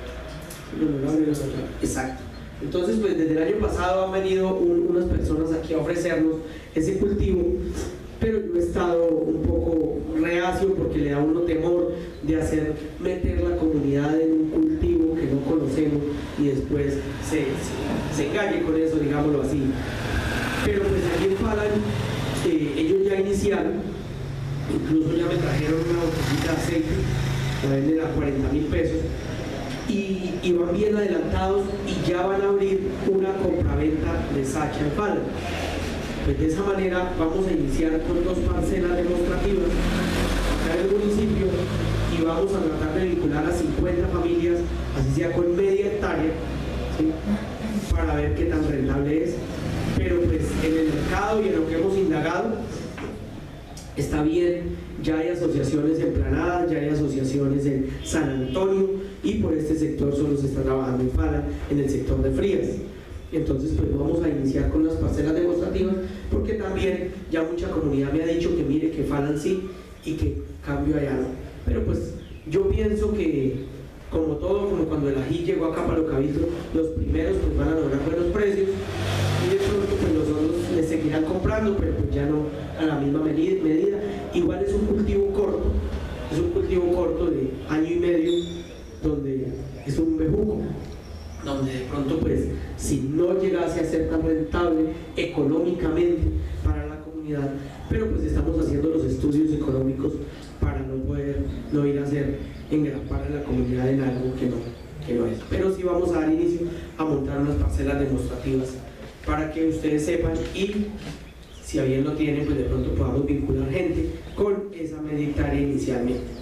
Exacto. Entonces, pues desde el año pasado han venido unas personas aquí a ofrecernos ese cultivo, pero yo he estado un poco reacio porque le da a uno temor de meter la comunidad en un cultivo que no conocemos y después se engañe con eso, digámoslo así. Pero pues aquí en Falan ellos ya iniciaron, incluso ya me trajeron una botellita de aceite, la venden a 40.000 pesos, y van bien adelantados, y ya van a abrir una compraventa de sacha en Falan. Pues de esa manera vamos a iniciar con 2 parcelas demostrativas acá en el municipio, y vamos a tratar de vincular a 50 familias, así sea con media hectárea, ¿sí?, para ver qué tan rentable es. Pero pues en el mercado y en lo que hemos indagado está bien, ya hay asociaciones en Planadas, ya hay asociaciones en San Antonio, y por este sector solo se está trabajando en Falan, en el sector de Frías. Entonces pues vamos a iniciar con las parcelas demostrativas, porque también ya mucha comunidad me ha dicho que mire que Falan sí y que cambio allá no. Pero pues yo pienso que como todo, como cuando el ají llegó acá para Palo Cabello, los primeros pues van a lograr buenos precios, y de pronto pues los otros les seguirán comprando, pero pues ya no a la misma medida. Igual es un cultivo corto de año y medio, donde es un bejuco, donde de pronto pues si no llegase a ser tan rentable económicamente para la comunidad, pero pues estamos haciendo los estudios económicos para no ir a hacer engrapar a la comunidad en algo que no es. Pero sí vamos a dar inicio a montar unas parcelas demostrativas para que ustedes sepan, y si a bien lo tienen, pues de pronto podamos vincular gente con esa media hectárea inicialmente.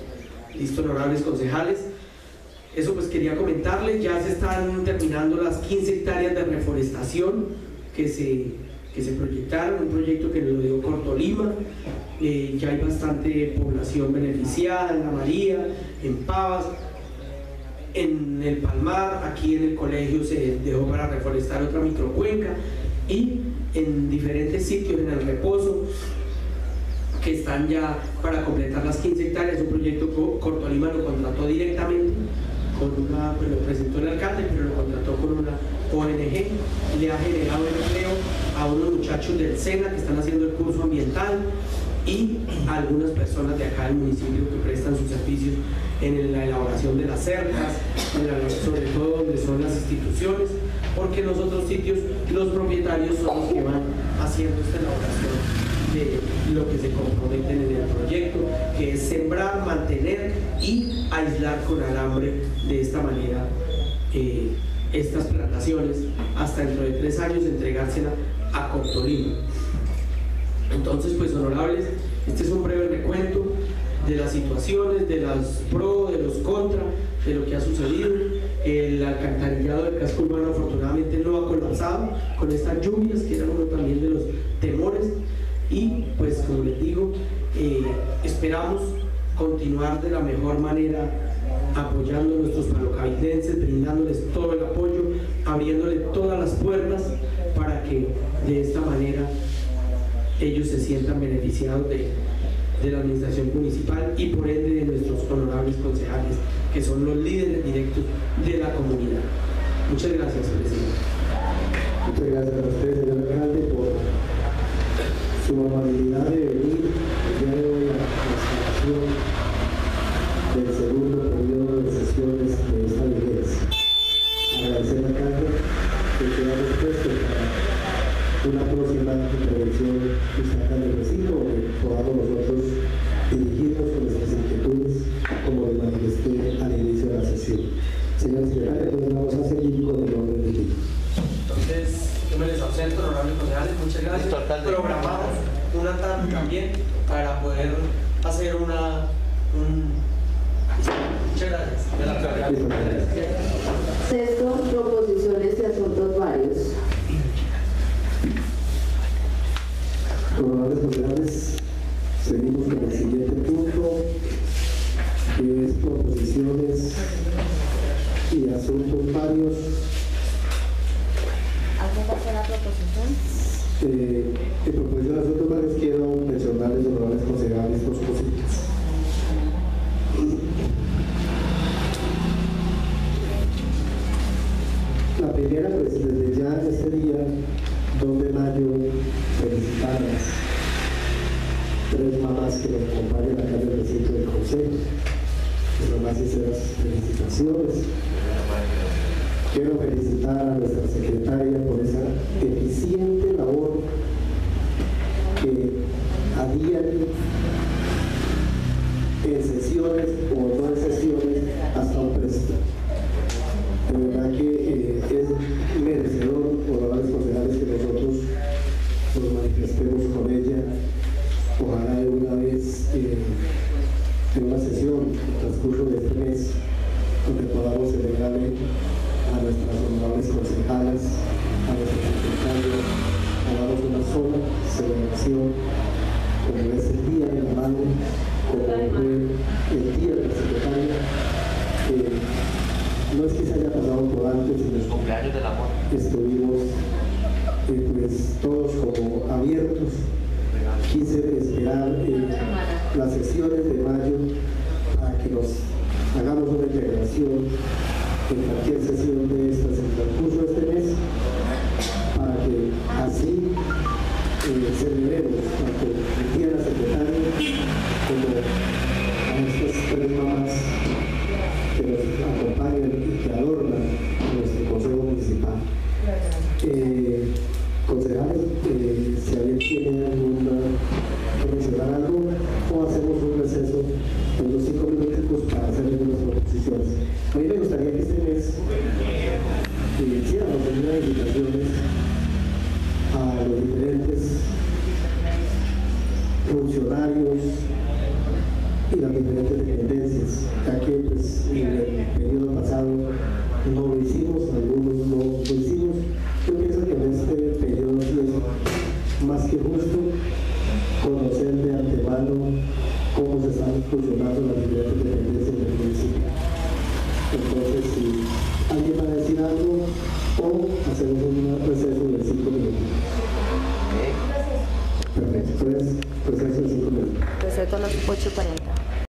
Listo, honorables concejales. Eso pues quería comentarles, ya se están terminando las 15 hectáreas de reforestación que se proyectaron, un proyecto que lo dio Cortolima. Ya hay bastante población beneficiada en La María, en Pavas, en el Palmar, aquí en el colegio se dejó para reforestar otra microcuenca y en diferentes sitios en el Reposo que están ya para completar las 15 hectáreas. Un proyecto Cortolima lo contrató directamente lo presentó el alcalde, pero lo contrató con una ONG, le ha generado empleo a unos muchachos del SENA que están haciendo el curso ambiental y a algunas personas de acá del municipio que prestan sus servicios en la elaboración de las cercas, sobre todo donde son las instituciones, porque en los otros sitios los propietarios son los que van haciendo esta elaboración de lo que se comprometen en el proyecto, que es sembrar, mantener y aislar con alambre de esta manera estas plantaciones hasta dentro de 3 años entregársela a Cortolima. Entonces, pues honorables, este es un breve recuento de las situaciones, de las pro, de los contra, de lo que ha sucedido. El alcantarillado del casco urbano afortunadamente no ha colapsado con estas lluvias, que era uno también de los temores. Y pues como les digo, esperamos continuar de la mejor manera apoyando a nuestros palocavildenses, brindándoles todo el apoyo, abriéndole todas las puertas para que de esta manera ellos se sientan beneficiados de la administración municipal y por ende de nuestros honorables concejales, que son los líderes directos de la comunidad. Muchas gracias, presidente. Muchas gracias a usted, señor alcalde, por su amabilidad de venir el día de hoy a la instalación del segundo periodo de sesiones de esta vigencia. Agradecer a alcalde que queda dispuesto para una próxima intervención que está acá en el recinto, donde podamos nosotros dirigirnos con nuestras inquietudes, como les manifesté al inicio de la sesión. Señor secretario, entonces vamos a seguir con el orden del día. Entonces, yo me les ausento, honorables concejales, muchas gracias. Programamos una tarde también para poder hacer muchas gracias. Sexto, proposiciones y asuntos varios. Honorables concejales, seguimos con el siguiente punto, que es proposiciones y asuntos varios. ¿Alguien va a hacer la proposición? En proposición de asuntos varios quiero mencionarles, honorables concejales, 2 cositas. La primera, pues desde ya este día, 2 de mayo, felicitar a las 3 mamás que nos acompañan acá en el recinto del consejo. Las más sinceras felicitaciones. Quiero felicitar a nuestra secretaria por esa eficiente labor que a diario, en sesiones o no en sesiones, hasta un presto. De verdad que es merecedor, honorables concejales, que nosotros nos manifestemos con ella. Ojalá de una vez en una sesión, en el transcurso de este mes, donde podamos celebrarle a nuestras honorables concejales, a nuestros secretarios, hagamos una sola celebración, como es el Día de la Madre, como fue el Día de la Secretaria. No es que se haya pasado por antes, sino Los cumpleaños del amor. estuvimos pues todos como abiertos. Quise esperar las sesiones de mayo para que nos hagamos una integración en cualquier sesión de estas en el transcurso de este mes, para que así celebremos tanto el Día de la Secretaria como a estas 3 mamás que nos acompañan y que adornan nuestro Consejo Municipal. Concejales, si alguien tiene que mencionar algo, o hacemos un receso de unos 5 minutos para hacer algunas proposiciones. A mí me gustaría que este mes hiciéramos algunas invitaciones a los diferentes funcionarios y las diferentes dependencias ya que pues, en el periodo pasado no lo hicimos, algunos no lo hicimos. Yo pienso que en este periodo sí es más que justo conocer de antemano cómo se están funcionando las diferentes dependencias del municipio. Entonces, si alguien va a decir algo o hacemos un receso de 5 minutos. Perfecto, entonces, receso de 5 minutos. Receso a las 8:40.